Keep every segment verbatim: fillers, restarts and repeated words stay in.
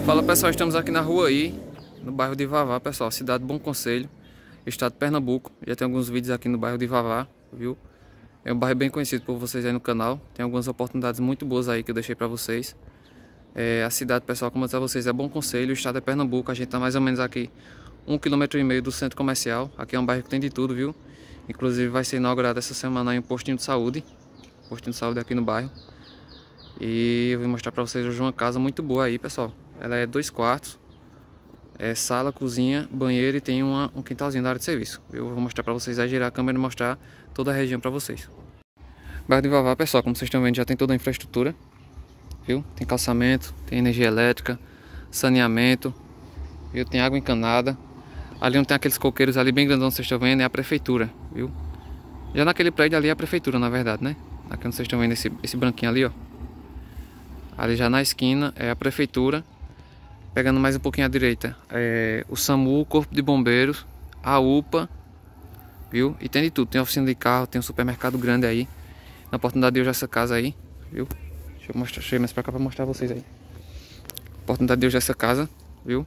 Fala pessoal, estamos aqui na rua aí, no bairro de Vavá, pessoal, cidade de Bom Conselho, estado de Pernambuco. Já tem alguns vídeos aqui no bairro de Vavá, viu? É um bairro bem conhecido por vocês aí no canal. Tem algumas oportunidades muito boas aí que eu deixei pra vocês. É, a cidade, pessoal, como eu disse a vocês, é Bom Conselho, o estado é Pernambuco. A gente tá mais ou menos aqui um quilômetro e meio do centro comercial. Aqui é um bairro que tem de tudo, viu? Inclusive vai ser inaugurado essa semana aí um postinho de saúde. Postinho de saúde aqui no bairro. E eu vou mostrar pra vocês hoje uma casa muito boa aí, pessoal. Ela é dois quartos, é sala, cozinha, banheiro e tem uma, um quintalzinho da área de serviço. Eu vou mostrar pra vocês, aí girar a câmera e mostrar toda a região pra vocês. Bairro de Vavá, pessoal, como vocês estão vendo, já tem toda a infraestrutura, viu? Tem calçamento, tem energia elétrica, saneamento, viu? Tem água encanada. Ali não tem aqueles coqueiros ali bem grandão, vocês estão vendo, é a prefeitura, viu? Já naquele prédio ali é a prefeitura, na verdade, né? Aqui onde vocês estão vendo esse, esse branquinho ali, ó. Ali já na esquina é a prefeitura. Pegando mais um pouquinho à direita, é o SAMU, o Corpo de Bombeiros, a UPA, viu? E tem de tudo, tem oficina de carro, tem um supermercado grande aí. Na oportunidade de hoje essa casa aí, viu? Deixa eu mostrar, cheguei mais pra cá pra mostrar pra vocês aí. Oportunidade de hoje essa casa, viu?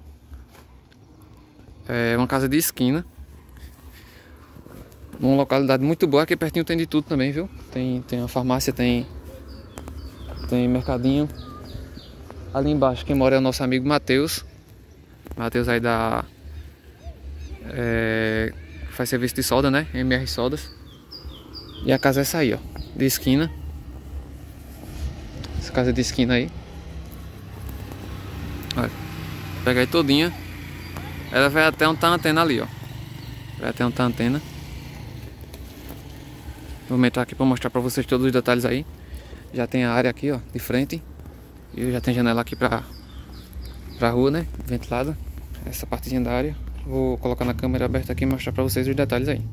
É uma casa de esquina. Numa localidade muito boa, aqui pertinho tem de tudo também, viu? Tem, tem uma farmácia, tem, tem mercadinho. Ali embaixo quem mora é o nosso amigo Matheus. Matheus aí da... É, faz serviço de solda, né? M R Soldas. E a casa é essa aí, ó. De esquina. Essa casa é de esquina aí. Olha. Pega aí todinha. Ela vai até onde tá a antena ali, ó. Vai até onde tá a antena. Vou aumentar aqui pra mostrar pra vocês todos os detalhes aí. Já tem a área aqui, ó, de frente. E já tem janela aqui pra, pra rua, né? Ventilada. Essa partezinha da área. Vou colocar na câmera aberta aqui e mostrar pra vocês os detalhes aí.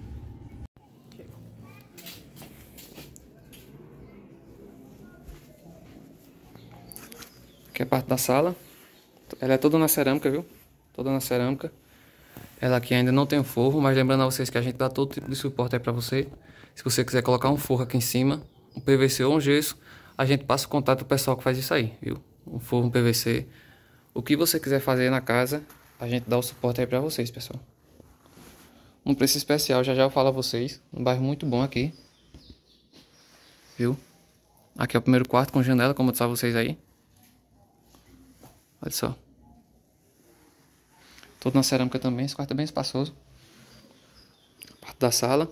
Aqui é a parte da sala. Ela é toda na cerâmica, viu? Toda na cerâmica. Ela aqui ainda não tem forro, mas lembrando a vocês que a gente dá todo tipo de suporte aí pra você. Se você quiser colocar um forro aqui em cima, um P V C ou um gesso, a gente passa o contato do pessoal que faz isso aí, viu? Um forro, um P V C. O que você quiser fazer na casa, a gente dá o suporte aí pra vocês, pessoal. Um preço especial, já já eu falo a vocês. Um bairro muito bom aqui. Viu? Aqui é o primeiro quarto com janela, como eu disse a vocês aí. Olha só. Todo na cerâmica também, esse quarto é bem espaçoso. Parte da sala.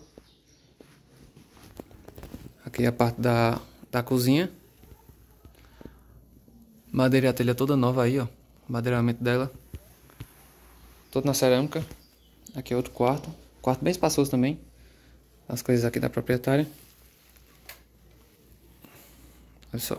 Aqui é a parte da... da cozinha. Madeira e a telha toda nova aí, ó. Madeiramento dela. Todo na cerâmica. Aqui é outro quarto. Quarto bem espaçoso também. As coisas aqui da proprietária. Olha só.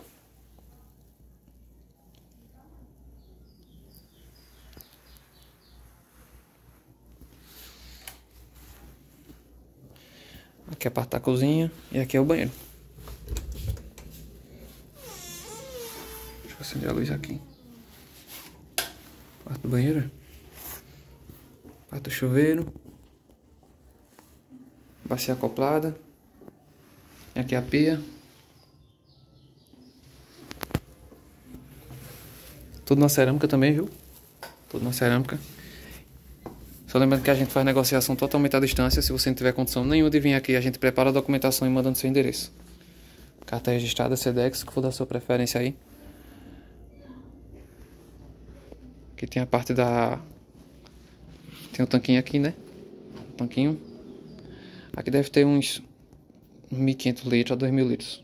Aqui é a parte da cozinha. E aqui é o banheiro. Deixa eu acender a luz aqui. Parte do banheiro. Parte do chuveiro. Bacia acoplada. E aqui a pia. Tudo na cerâmica também, viu? Tudo na cerâmica. Só lembrando que a gente faz negociação totalmente à distância. Se você não tiver condição nenhuma de vir aqui, a gente prepara a documentação e manda no seu endereço. Carta registrada, Sedex, que for da sua preferência aí. Aqui tem a parte da... Tem um tanquinho aqui, né? Um tanquinho. Aqui deve ter uns mil e quinhentos litros a dois mil litros.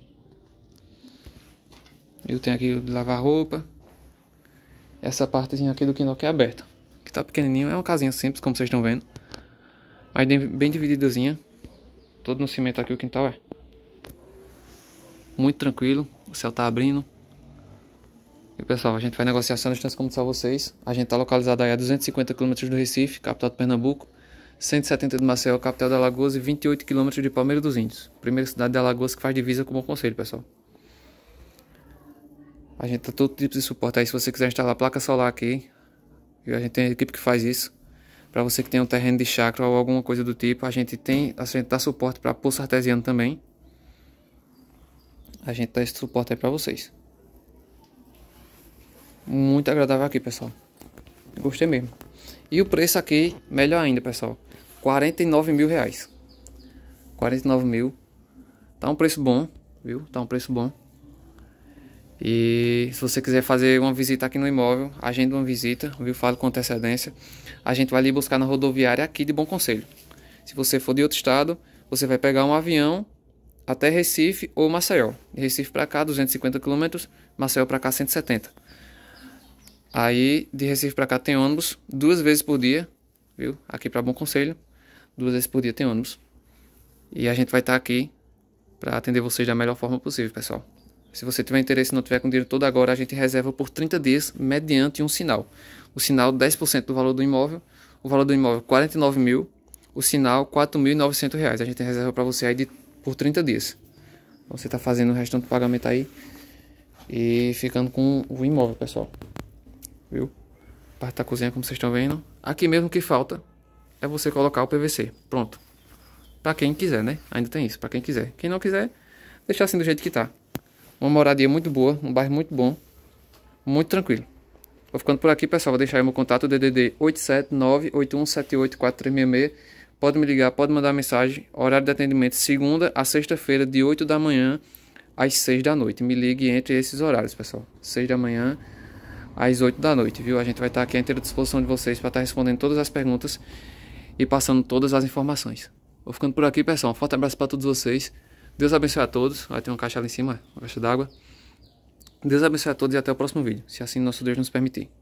Eu tenho aqui o de lavar roupa. Essa partezinha aqui do quintal que é aberta. Que tá pequenininho. É uma casinha simples, como vocês estão vendo. Mas bem divididazinha. Todo no cimento aqui o quintal é. Muito tranquilo. O céu tá abrindo. E pessoal, a gente vai negociação à distância, como disse a vocês. A gente tá localizado aí a duzentos e cinquenta quilômetros do Recife, capital de Pernambuco. cento e setenta de Maceió, capital de Alagoas. E vinte e oito quilômetros de Palmeira dos Índios. Primeira cidade de Alagoas que faz divisa com o Bom Conselho, pessoal. A gente tá todo tipo de suporte aí. Se você quiser instalar placa solar aqui, a gente tem a equipe que faz isso. Para você que tem um terreno de chácara ou alguma coisa do tipo, a gente tem, a gente dá suporte para poço artesiano também. A gente dá esse suporte aí para vocês. Muito agradável aqui, pessoal. Gostei mesmo. E o preço aqui, melhor ainda, pessoal. quarenta e nove mil reais. quarenta e nove mil. Tá um preço bom, viu? Tá um preço bom. E se você quiser fazer uma visita aqui no imóvel, agenda uma visita, viu? Fale com antecedência. A gente vai ali buscar na rodoviária aqui de Bom Conselho. Se você for de outro estado, você vai pegar um avião até Recife ou Maceió. De Recife para cá, duzentos e cinquenta quilômetros. Maceió para cá, cento e setenta. Aí, de Recife para cá tem ônibus duas vezes por dia, viu? Aqui para Bom Conselho, duas vezes por dia tem ônibus. E a gente vai estar aqui para atender vocês da melhor forma possível, pessoal. Se você tiver interesse e não tiver com dinheiro todo agora, a gente reserva por trinta dias mediante um sinal. O sinal dez por cento do valor do imóvel, o valor do imóvel quarenta e nove mil, o sinal quatro mil e novecentos reais. A gente reserva para você aí de, por trinta dias. Você está fazendo o restante do pagamento aí e ficando com o imóvel, pessoal. Viu? Parte da cozinha, como vocês estão vendo. Aqui mesmo que falta é você colocar o P V C. Pronto. Para quem quiser, né? Ainda tem isso, para quem quiser. Quem não quiser, deixar assim do jeito que tá. Uma moradia muito boa, um bairro muito bom, muito tranquilo. Vou ficando por aqui, pessoal. Vou deixar aí meu contato, D D D oito sete nove oito um sete oito quatro três seis seis. Pode me ligar, pode mandar mensagem. Horário de atendimento segunda a sexta-feira, de oito da manhã às seis da noite. Me ligue entre esses horários, pessoal. seis da manhã às oito da noite, viu? A gente vai estar aqui à inteira disposição de vocês para estar respondendo todas as perguntas e passando todas as informações. Vou ficando por aqui, pessoal. Um forte abraço para todos vocês. Deus abençoe a todos. Vai ter uma caixa ali em cima, uma caixa d'água. Deus abençoe a todos e até o próximo vídeo, se assim nosso Deus nos permitir.